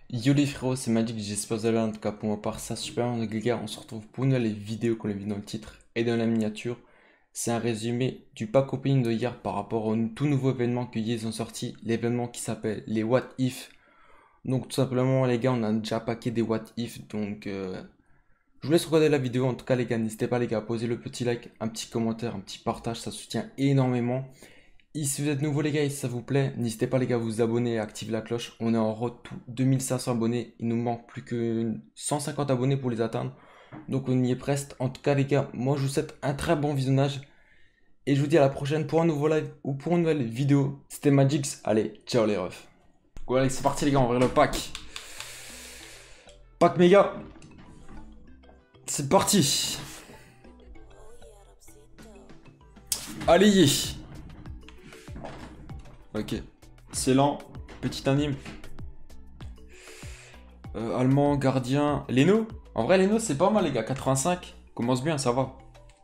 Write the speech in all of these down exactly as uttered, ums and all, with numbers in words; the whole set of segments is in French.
Yo les frérots, c'est Magic, j'espère que vous allez en tout cas pour ma part ça super bien. Donc les gars, on se retrouve pour une nouvelle vidéo qu'on a vu dans le titre et dans la miniature. C'est un résumé du pack opening de hier par rapport au tout nouveau événement que ils ont sorti, l'événement qui s'appelle les What If. Donc tout simplement les gars, on a déjà packé des What If, donc euh, je vous laisse regarder la vidéo. En tout cas les gars, n'hésitez pas les gars à poser le petit like, un petit commentaire, un petit partage, ça soutient énormément. Et si vous êtes nouveau les gars et si ça vous plaît, n'hésitez pas les gars à vous abonner et à activer la cloche. On est en road to deux mille cinq cents abonnés. Il nous manque plus que cent cinquante abonnés pour les atteindre. Donc on y est presque. En tout cas les gars, moi je vous souhaite un très bon visionnage. Et je vous dis à la prochaine pour un nouveau live ou pour une nouvelle vidéo. C'était Magix. Allez, ciao les refs. Voilà, c'est parti les gars, on va ouvrir le pack. Pack méga. C'est parti. Allez. Ok, c'est lent, petit anime. Euh, allemand, gardien, Leno. En vrai, Leno, c'est pas mal, les gars. quatre-vingt-cinq, commence bien, ça va.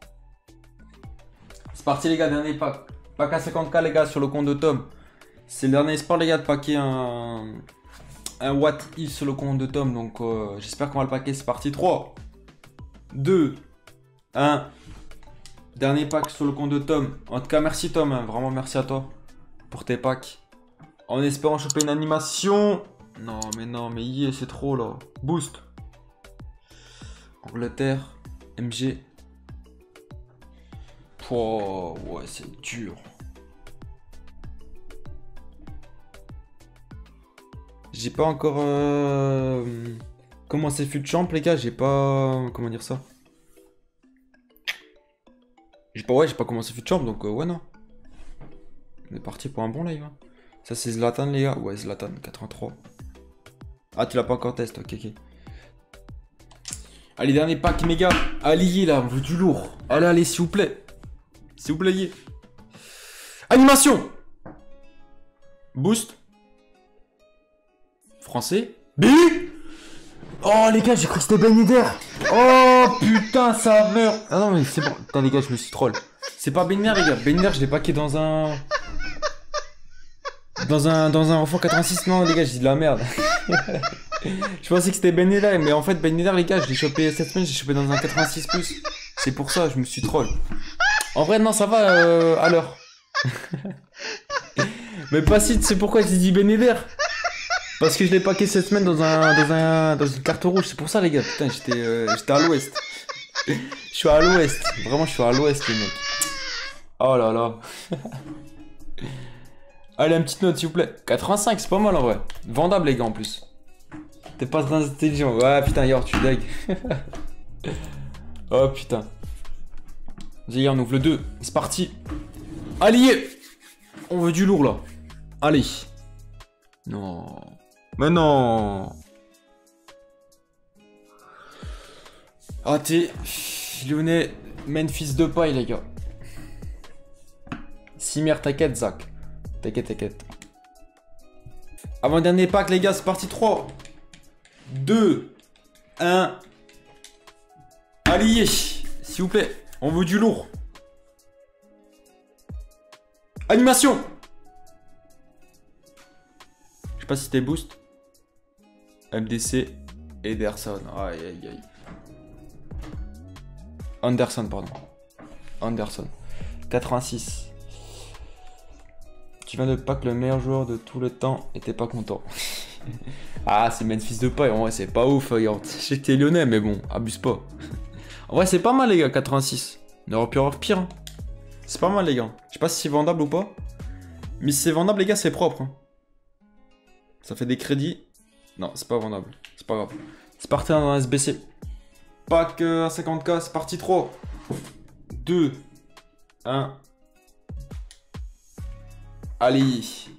C'est parti, les gars, dernier pack. Pack à cinquante K, les gars, sur le compte de Tom. C'est le dernier espoir, les gars, de packer un, un What If sur le compte de Tom. Donc, euh, j'espère qu'on va le packer. C'est parti, trois, deux, un. Dernier pack sur le compte de Tom. En tout cas, merci, Tom. Hein. Vraiment, merci à toi pour tes packs. En espérant choper une animation. Non mais non mais yeah, c'est trop là. Boost. Angleterre. M G. Oh, ouais c'est dur. J'ai pas encore euh, commencé fut champ les gars. J'ai pas... Comment dire ça. J'ai pas... Ouais j'ai pas commencé fut champ donc euh, ouais non. On est parti pour un bon live. Hein. Ça c'est Zlatan les gars. Ouais Zlatan quatre-vingt-trois. Ah tu l'as pas encore testé. Ok ok. Allez dernier pack méga. Allez là on veut du lourd. Allez allez s'il vous plaît. S'il vous plaît yeah. Animation. Boost. Français. B. Oh les gars j'ai cru que c'était Ben Yedder. Oh putain ça meurt. Ah non mais c'est bon. Putain les gars je me suis troll. C'est pas Ben Yedder les gars. Ben Yedder je l'ai packé dans un... Dans un, dans un enfant quatre-vingt-six, non les gars, je dis de la merde. Je pensais que c'était Ben Yedder, mais en fait Ben Yedder les gars, je l'ai chopé cette semaine, j'ai chopé dans un quatre-vingt-six plus. C'est pour ça, je me suis troll. En vrai, non, ça va euh, à l'heure. Mais pas si, c'est pourquoi j'ai dit Ben Yedder. Parce que je l'ai packé cette semaine dans un, dans un, dans une carte rouge, c'est pour ça les gars. Putain, j'étais, euh, j'étais à l'ouest. Je suis à l'ouest, vraiment je suis à l'ouest les mecs. Oh là là. Allez, une petite note s'il vous plaît. quatre-vingt-cinq, c'est pas mal en vrai. Vendable les gars en plus. T'es pas très intelligent. Ouais putain, Yor, tu deg. Oh putain. Vas-y, on ouvre le deux. C'est parti. Allez. On veut du lourd là. Allez. Non. Mais non. Raté. Lyonnais. Memphis de paille les gars. Simir, t'inquiète Zach. T'inquiète, t'inquiète. Avant-dernier pack, les gars, c'est parti. trois, deux, un. Allez, s'il vous plaît. On veut du lourd. Animation. Je sais pas si c'était boost. M D C. Ederson. Aïe, aïe, aïe. Anderson, pardon. Anderson. quatre-vingt-six. Tu viens de pack le meilleur joueur de tout le temps et t'es pas content. Ah, c'est Memphis de paille. En vrai, c'est pas ouf. Regarde. Je sais que t'es lyonnais, mais bon, abuse pas. En vrai, c'est pas mal, les gars, quatre-vingt-six. On aurait pu avoir pire. Hein. C'est pas mal, les gars. Je sais pas si c'est vendable ou pas. Mais si c'est vendable, les gars, c'est propre. Hein. Ça fait des crédits. Non, c'est pas vendable. C'est pas grave. C'est parti dans un S B C. Pack à cinquante K, c'est parti. trois, deux, un. Allez.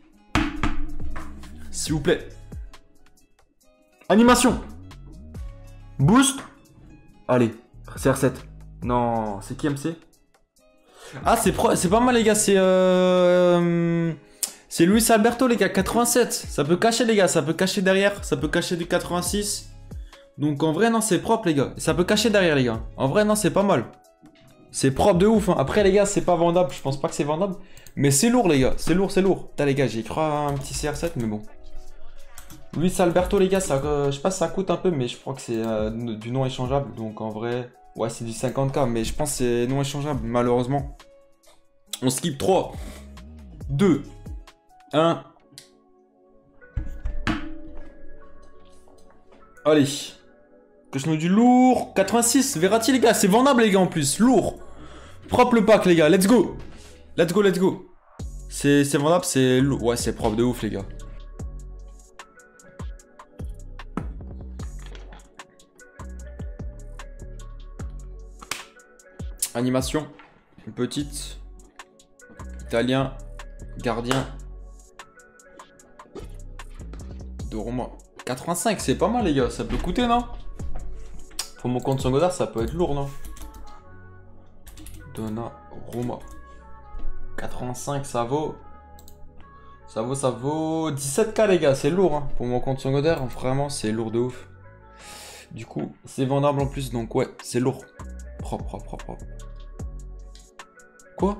S'il vous plaît. Animation. Boost. Allez. C R sept. Non, c'est qui M C? Ah, c'est pas mal les gars. C'est euh... c'est Luis Alberto les gars. quatre-vingt-sept. Ça peut cacher les gars. Ça peut cacher derrière. Ça peut cacher du quatre-vingt-six. Donc en vrai non c'est propre les gars. Ça peut cacher derrière les gars. En vrai non c'est pas mal. C'est propre de ouf. Hein. Après les gars c'est pas vendable. Je pense pas que c'est vendable. Mais c'est lourd les gars, c'est lourd, c'est lourd. Putain les gars, j'ai cru à un petit C R sept, mais bon. Luis Alberto, les gars, ça, euh, je sais pas si ça coûte un peu, mais je crois que c'est euh, du non échangeable. Donc en vrai, ouais, c'est du cinquante K, mais je pense que c'est non échangeable, malheureusement. On skip trois, deux, un. Allez. Que je nous du lourd. quatre-vingt-six, Verratti, les gars, c'est vendable, les gars, en plus. Lourd. Propre le pack, les gars, let's go. Let's go, let's go. C'est vendable, c'est lourd. Ouais, c'est propre de ouf, les gars. Animation, une petite, italien, gardien, de Roma. quatre-vingt-cinq, c'est pas mal les gars, ça peut coûter non? Pour mon compte secondaire, ça peut être lourd non? Donna Roma. quatre-vingt-cinq, ça vaut... Ça vaut, ça vaut... dix-sept K les gars, c'est lourd hein. Pour mon compte secondaire, vraiment, c'est lourd de ouf. Du coup, c'est vendable en plus, donc ouais, c'est lourd. Propre, propre, propre, propre. Quoi?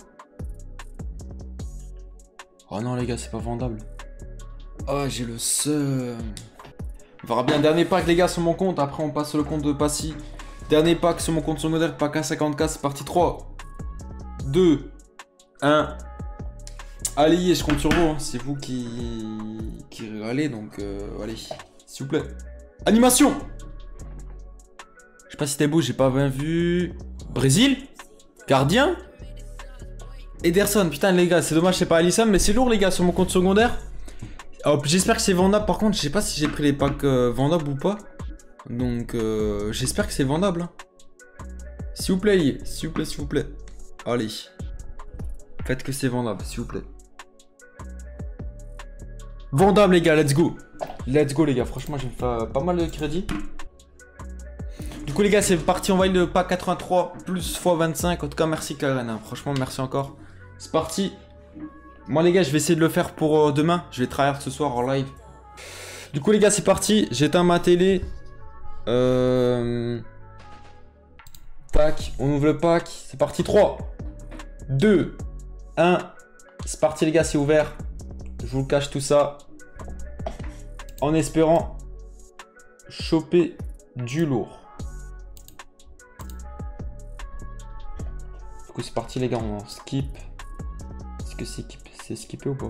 Oh non les gars, c'est pas vendable. Oh, j'ai le seum. On verra bien, dernier pack les gars sur mon compte. Après on passe sur le compte de Passy. Dernier pack sur mon compte secondaire, pack à cinquante K, c'est parti. Trois, deux, un. Allez, je compte sur vous, hein. C'est vous qui... qui régalez, donc euh, allez, s'il vous plaît. Animation. Je sais pas si c'était beau, j'ai pas bien vu. Brésil. Gardien. Ederson, putain les gars, c'est dommage, c'est pas Alisson, mais c'est lourd les gars sur mon compte secondaire. Oh, j'espère que c'est vendable, par contre, je sais pas si j'ai pris les packs euh, vendables ou pas. Donc, euh, j'espère que c'est vendable. Hein. S'il vous plaît, s'il vous plaît, s'il vous plaît. Allez. Faites que c'est vendable, s'il vous plaît. Vendable les gars, let's go. Let's go les gars, franchement j'ai fait pas mal de crédit. Du coup les gars c'est parti, on va le pack quatre-vingt-trois plus fois vingt-cinq. En tout cas merci Karen, hein. Franchement merci encore. C'est parti. Moi les gars je vais essayer de le faire pour euh, demain. Je vais travailler ce soir en live. Du coup les gars c'est parti, j'éteins ma télé. Euh... Tac, on ouvre le pack. C'est parti, trois, deux, un. C'est parti les gars, c'est ouvert. Je vous cache tout ça. En espérant choper du lourd. Du coup c'est parti les gars, on skip. Est-ce que c'est skippé ou pas?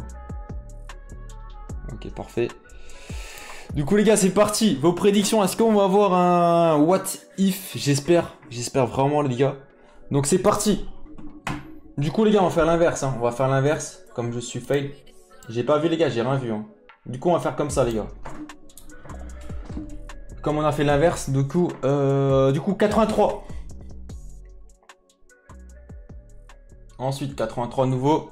Ok parfait. Du coup les gars c'est parti. Vos prédictions, est-ce qu'on va avoir un what if? J'espère, j'espère vraiment les gars. Donc c'est parti. Du coup les gars on va faire l'inverse, hein. On va faire l'inverse. Comme je suis fail. J'ai pas vu les gars, j'ai rien vu hein. Du coup on va faire comme ça les gars. Comme on a fait l'inverse, du coup euh, du coup quatre-vingt-trois. Ensuite quatre-vingt-trois nouveau.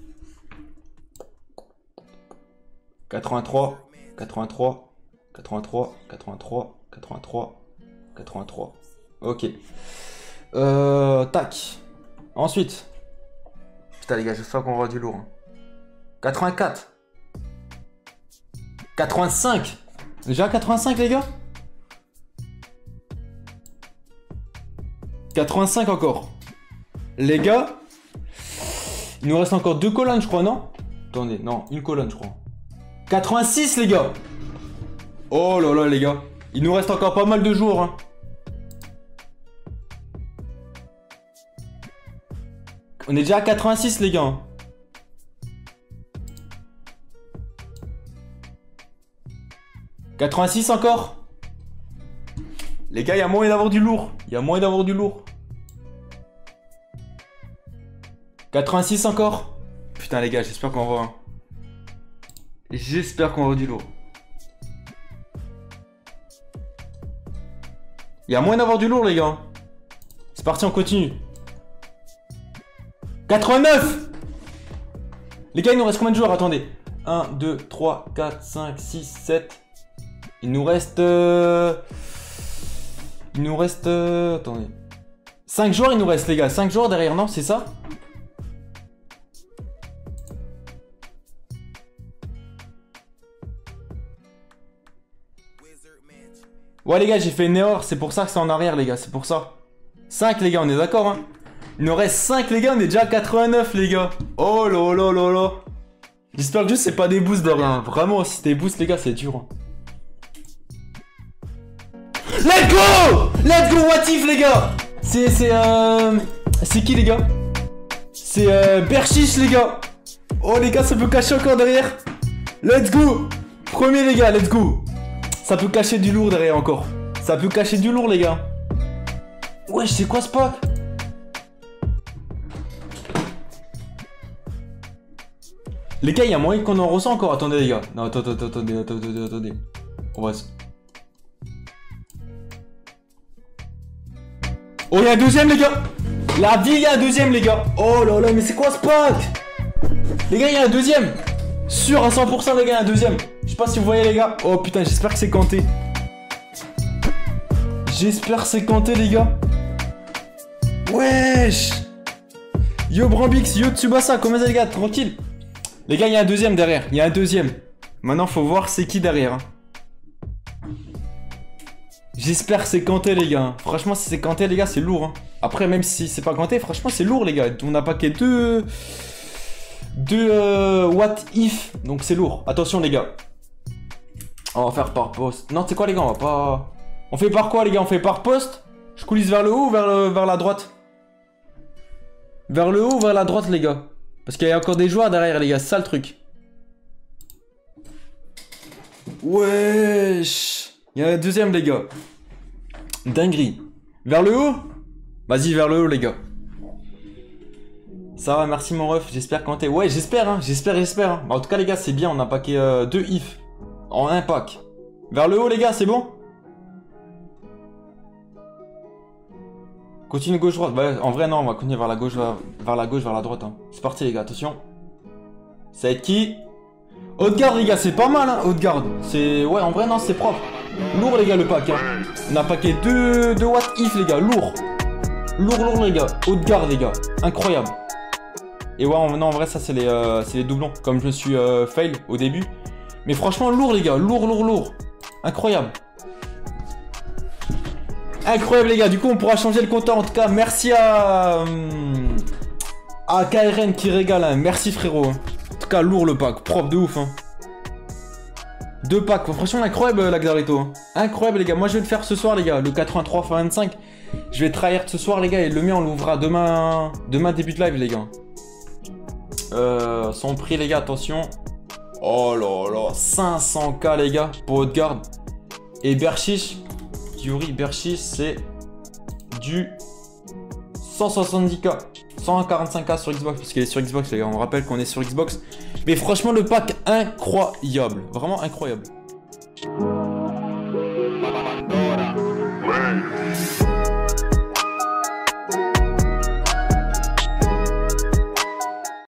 quatre-vingt-trois, quatre-vingt-trois, quatre-vingt-trois, quatre-vingt-trois, quatre-vingt-trois, quatre-vingt-trois. Ok. Euh, tac. Ensuite. Putain les gars, j'espère qu'on aura du lourd. Hein. quatre-vingt-quatre. quatre-vingt-cinq. Déjà quatre-vingt-cinq les gars. quatre-vingt-cinq encore. Les gars. Il nous reste encore deux colonnes je crois, non? Attendez, non, une colonne je crois. quatre-vingt-six les gars. Oh là là les gars. Il nous reste encore pas mal de jours hein. On est déjà à quatre-vingt-six les gars. quatre-vingt-six encore. Les gars, il y a moyen d'avoir du lourd. Il y a moyen d'avoir du lourd. quatre-vingt-six encore. Putain les gars, j'espère qu'on va... J'espère qu'on va du lourd. Il y a moyen d'avoir du lourd les gars. C'est parti, on continue. quatre-vingt-neuf. Les gars, il nous reste combien de joueurs? Attendez. un, deux, trois, quatre, cinq, six, sept. Il nous reste... Euh... Il nous reste... Euh... Attendez. cinq joueurs il nous reste les gars. cinq joueurs derrière, non? C'est ça? Ouais les gars, j'ai fait une erreur, c'est pour ça que c'est en arrière les gars, c'est pour ça. cinq les gars, on est d'accord hein? Il nous reste cinq les gars, on est déjà à quatre-vingt-neuf les gars. Oh là là là là. J'espère que juste c'est pas des boosts de rien. Vraiment, si c'est des boosts les gars, c'est dur. Hein. Let's go! Let's go, what if, les gars? C'est, c'est, euh... C'est qui, les gars? C'est, euh, Berchiche, les gars. Oh, les gars, ça peut cacher encore derrière. Let's go! Premier, les gars, let's go! Ça peut cacher du lourd derrière encore. Ça peut cacher du lourd, les gars. Wesh, c'est quoi ce pack? Les gars, il y a moyen qu'on en ressent encore. Attendez, les gars. Non, attendez, attendez, attendez, attendez. On va... Oh, il y a un deuxième, les gars. La vie, il y a un deuxième, les gars. Oh là là, mais c'est quoi ce pack? Les gars, il y a un deuxième. Sûr à cent pour cent, les gars, il y a un deuxième. Je sais pas si vous voyez, les gars. Oh putain, j'espère que c'est Kanté. J'espère que c'est Kanté, les gars. Wesh. Yo Brambix, yo Tsubasa, comment ça, les gars? Tranquille. Les gars, il y a un deuxième derrière. Il y a un deuxième. Maintenant, faut voir c'est qui derrière. Hein. J'espère que c'est Kanté, les gars. Franchement, si c'est Kanté, les gars, c'est lourd. Hein. Après, même si c'est pas Kanté, franchement, c'est lourd, les gars. On a paqué deux... Deux... Euh, what if. Donc, c'est lourd. Attention, les gars. On va faire par poste. Non, c'est quoi, les gars? On va pas... On fait par quoi, les gars? On fait par poste? Je coulisse vers le haut ou vers, le... vers la droite? Vers le haut ou vers la droite, les gars? Parce qu'il y a encore des joueurs derrière, les gars. C'est ça, le truc. Wesh. Il y a un deuxième, les gars. Dinguerie. Vers le haut? Vas-y, vers le haut, les gars. Ça va, merci, mon ref. J'espère quand t'es... Ouais, j'espère, hein. J'espère, j'espère. Hein. Bah, en tout cas, les gars, c'est bien. On a paqué euh, deux if. En un pack. Vers le haut, les gars, c'est bon? Continue gauche-droite. Bah, en vrai, non, on va continuer vers la gauche, vers, vers la gauche, vers la droite. Hein. C'est parti, les gars. Attention. Ça va être qui? Haute-garde, les gars, c'est pas mal, hein. Haute-garde. C'est... Ouais, en vrai, non, c'est propre. Lourd, les gars, le pack. Hein. On a paqué deux, deux what if, les gars. Lourd. Lourd, lourd, les gars. Haute-garde, les gars. Incroyable. Et ouais, en, non, en vrai, ça, c'est les, euh, c'est les doublons. Comme je me suis euh, fail au début. Mais franchement, lourd, les gars. Lourd, lourd, lourd. Incroyable. Incroyable, les gars. Du coup, on pourra changer le compteur. En tout cas, merci à... Hum, à K R N qui régale. Hein. Merci, frérot. En tout cas, lourd le pack. Propre de ouf. Hein. Deux packs. Franchement, incroyable, l'Axarito. Hein. Incroyable, les gars. Moi, je vais le faire ce soir, les gars. Le quatre-vingt-trois fois vingt-cinq. Je vais tryhard ce soir, les gars. Et le mien, on l'ouvrira demain... Demain, début de live, les gars. Euh, son prix, les gars. Attention. Oh là là. cinq cents K, les gars. Pour Haute-Garde. Et Berchiche. Yuri Berchiche, c'est du cent soixante-dix K. cent quarante-cinq K sur Xbox, parce qu'il est sur Xbox, les gars. On rappelle qu'on est sur Xbox. Mais franchement, le pack, incroyable. Vraiment incroyable.